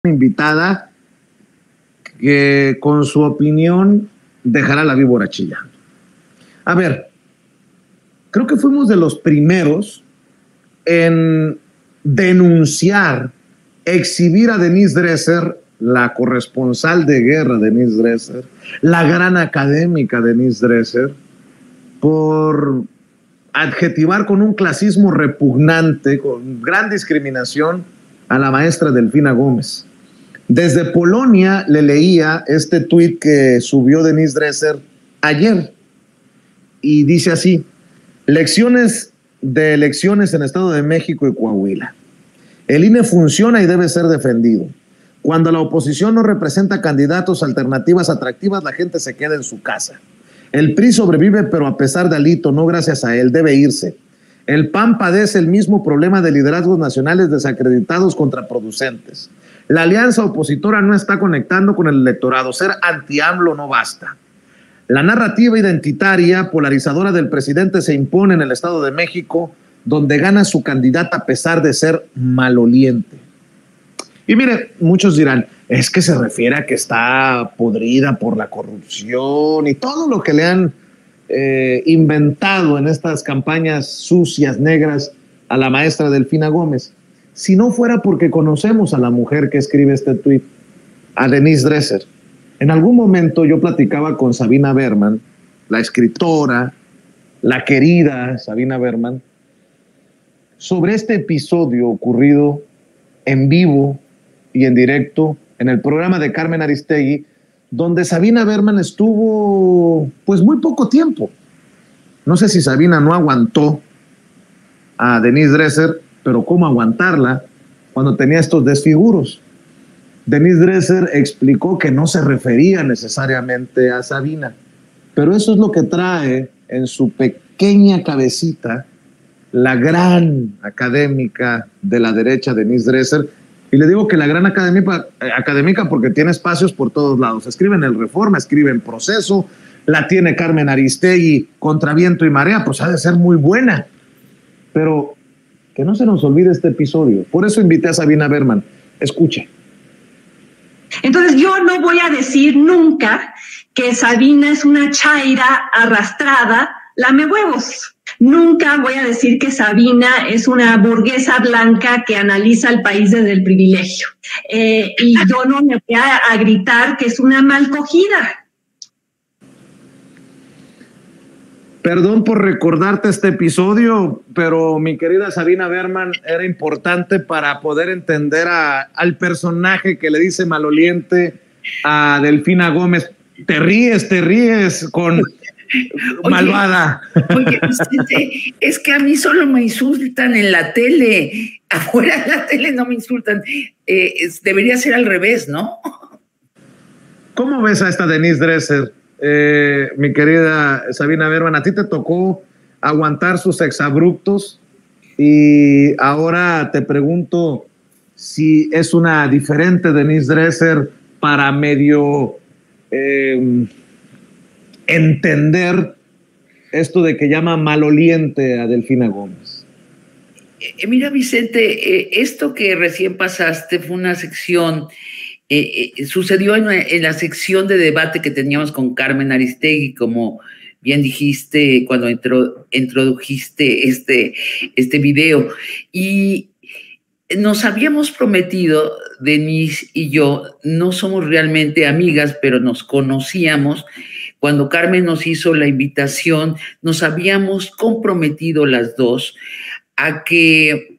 invitada que con su opinión dejará la víbora chillando. A ver, creo que fuimos de los primeros en denunciar, exhibir a Denise Dresser, la corresponsal de guerra Denise Dresser, la gran académica Denise Dresser, por adjetivar con un clasismo repugnante, con gran discriminación a la maestra Delfina Gómez. Desde Polonia le leía este tuit que subió Denise Dresser ayer y dice así: lecciones de elecciones en Estado de México y Coahuila. El INE funciona y debe ser defendido. Cuando la oposición no representa candidatos, alternativas atractivas, la gente se queda en su casa. El PRI sobrevive, pero a pesar de Alito, no gracias a él, debe irse. El PAN padece el mismo problema de liderazgos nacionales desacreditados contraproducentes. La alianza opositora no está conectando con el electorado. Ser anti-AMLO no basta. La narrativa identitaria polarizadora del presidente se impone en el Estado de México, donde gana su candidata a pesar de ser maloliente. Y mire, muchos dirán, es que se refiere a que está podrida por la corrupción y todo lo que le han inventado en estas campañas sucias, negras, a la maestra Delfina Gómez. Si no fuera porque conocemos a la mujer que escribe este tuit, a Denise Dresser. En algún momento yo platicaba con Sabina Berman, la escritora, la querida Sabina Berman, sobre este episodio ocurrido en vivo y en directo en el programa de Carmen Aristegui, donde Sabina Berman estuvo pues muy poco tiempo. No sé si Sabina no aguantó a Denise Dresser, pero cómo aguantarla cuando tenía estos desfiguros. Denise Dresser explicó que no se refería necesariamente a Sabina, pero eso es lo que trae en su pequeña cabecita la gran académica de la derecha, Denise Dresser. Y le digo que la gran académica porque tiene espacios por todos lados. Escribe en el Reforma, escribe en Proceso, la tiene Carmen Aristegui contra viento y marea, pues ha de ser muy buena. Pero que no se nos olvide este episodio. Por eso invité a Sabina Berman. Escuche. Entonces yo no voy a decir nunca que Sabina es una chaira arrastrada, lame huevos. Nunca voy a decir que Sabina es una burguesa blanca que analiza el país desde el privilegio. Y yo no me voy a gritar que es una mal cogida. Perdón por recordarte este episodio, pero mi querida Sabina Berman, era importante para poder entender al personaje que le dice maloliente a Delfina Gómez. Te ríes con... malvada. Oye, Vicente, es que a mí solo me insultan en la tele. Afuera de la tele no me insultan. Debería ser al revés, ¿no? ¿Cómo ves a esta Denise Dresser, mi querida Sabina Berman? A ti te tocó aguantar sus exabruptos y ahora te pregunto si es una diferente Denise Dresser para medio... entender esto de que llama maloliente a Delfina Gómez. Mira, Vicente, esto que recién pasaste fue una sección, sucedió en la sección de debate que teníamos con Carmen Aristegui, como bien dijiste cuando introdujiste este video. Y nos habíamos prometido, Denise y yo, no somos realmente amigas, pero nos conocíamos. Cuando Carmen nos hizo la invitación, nos habíamos comprometido las dos a que,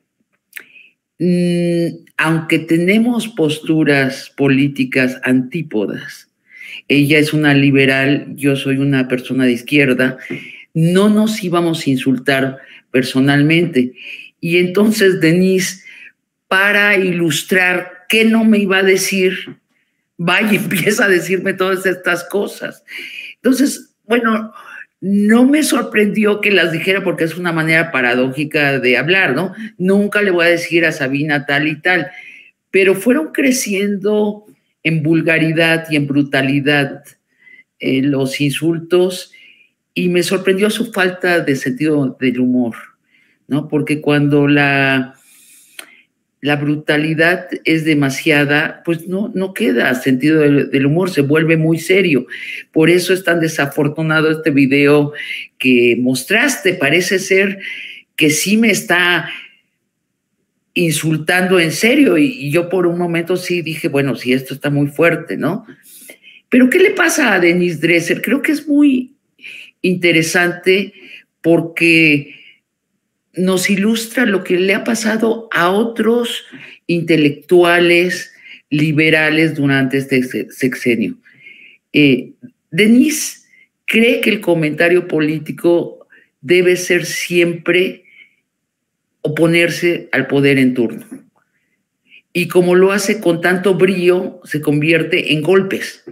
aunque tenemos posturas políticas antípodas, ella es una liberal, yo soy una persona de izquierda, no nos íbamos a insultar personalmente. Y entonces Denise, para ilustrar qué no me iba a decir, va y empieza a decirme todas estas cosas. Entonces, bueno, no me sorprendió que las dijera porque es una manera paradójica de hablar, ¿no? Nunca le voy a decir a Sabina tal y tal, pero fueron creciendo en vulgaridad y en brutalidad los insultos y me sorprendió su falta de sentido del humor, ¿no? Porque cuando la la brutalidad es demasiada, pues no queda sentido del humor, se vuelve muy serio. Por eso es tan desafortunado este video que mostraste. Parece ser que sí me está insultando en serio, y yo por un momento sí dije, bueno, sí, esto está muy fuerte, ¿no? Pero ¿qué le pasa a Denise Dresser? Creo que es muy interesante porque nos ilustra lo que le ha pasado a otros intelectuales liberales durante este sexenio. Denise cree que el comentario político debe ser siempre oponerse al poder en turno. Y como lo hace con tanto brío, se convierte en golpes.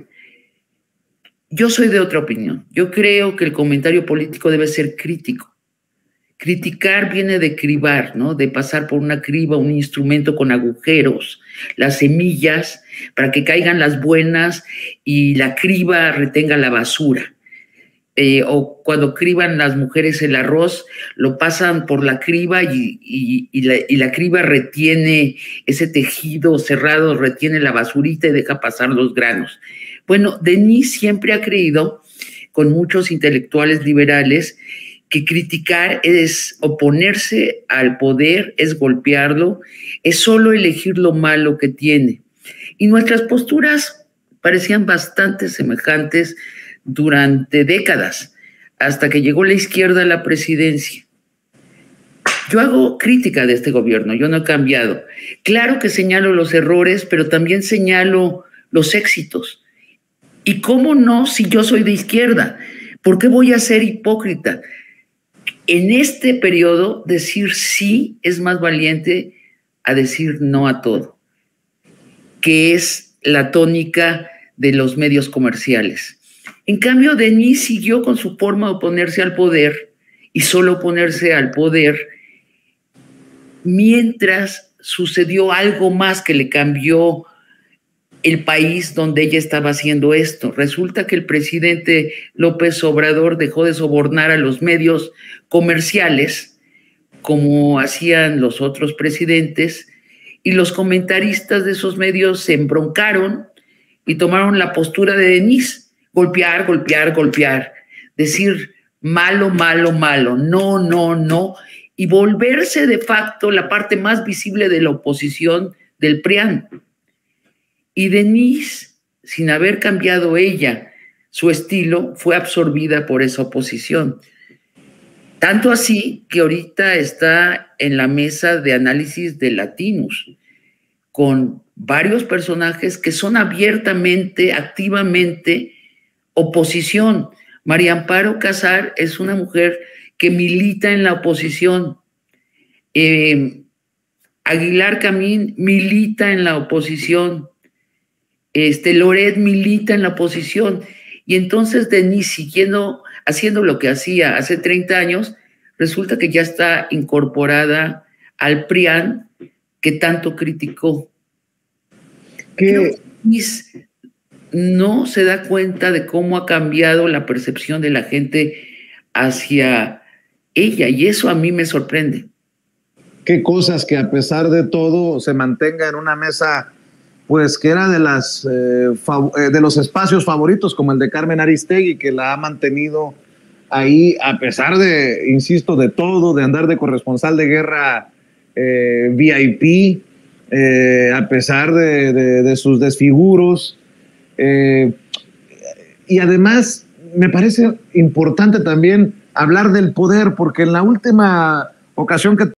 Yo soy de otra opinión. Yo creo que el comentario político debe ser crítico. Criticar viene de cribar, ¿no? De pasar por una criba, un instrumento con agujeros, las semillas, para que caigan las buenas y la criba retenga la basura. O cuando criban las mujeres el arroz, lo pasan por la criba y la criba retiene ese tejido cerrado, retiene la basurita y deja pasar los granos. Bueno, Denise siempre ha creído, con muchos intelectuales liberales, que criticar es oponerse al poder, es golpearlo, es solo elegir lo malo que tiene. Y nuestras posturas parecían bastante semejantes durante décadas, hasta que llegó la izquierda a la presidencia. Yo hago crítica de este gobierno, yo no he cambiado. Claro que señalo los errores, pero también señalo los éxitos. ¿Y cómo no si yo soy de izquierda? ¿Por qué voy a ser hipócrita? En este periodo, decir sí es más valiente a decir no a todo, que es la tónica de los medios comerciales. En cambio, Denise siguió con su forma de oponerse al poder, y solo oponerse al poder, mientras sucedió algo más que le cambió el país donde ella estaba haciendo esto. Resulta que el presidente López Obrador dejó de sobornar a los medios comerciales, como hacían los otros presidentes, y los comentaristas de esos medios se embroncaron y tomaron la postura de Denise: golpear, golpear, golpear, decir malo, malo, malo, no, no, no, y volverse de facto la parte más visible de la oposición del PRIAN. Y Denise, sin haber cambiado ella su estilo, fue absorbida por esa oposición. Tanto así que ahorita está en la mesa de análisis de Latinus, con varios personajes que son abiertamente, activamente oposición. María Amparo Casar es una mujer que milita en la oposición. Aguilar Camín milita en la oposición. Loret milita en la oposición. Y entonces Denise, haciendo lo que hacía hace 30 años, resulta que ya está incorporada al PRIAN que tanto criticó. Pero Denise no se da cuenta de cómo ha cambiado la percepción de la gente hacia ella, y eso a mí me sorprende. Qué cosas que a pesar de todo se mantenga en una mesa, pues que era de los espacios favoritos, como el de Carmen Aristegui, que la ha mantenido ahí a pesar de, insisto, de todo, de andar de corresponsal de guerra VIP, a pesar de sus desfiguros. Y además me parece importante también hablar del poder, porque en la última ocasión que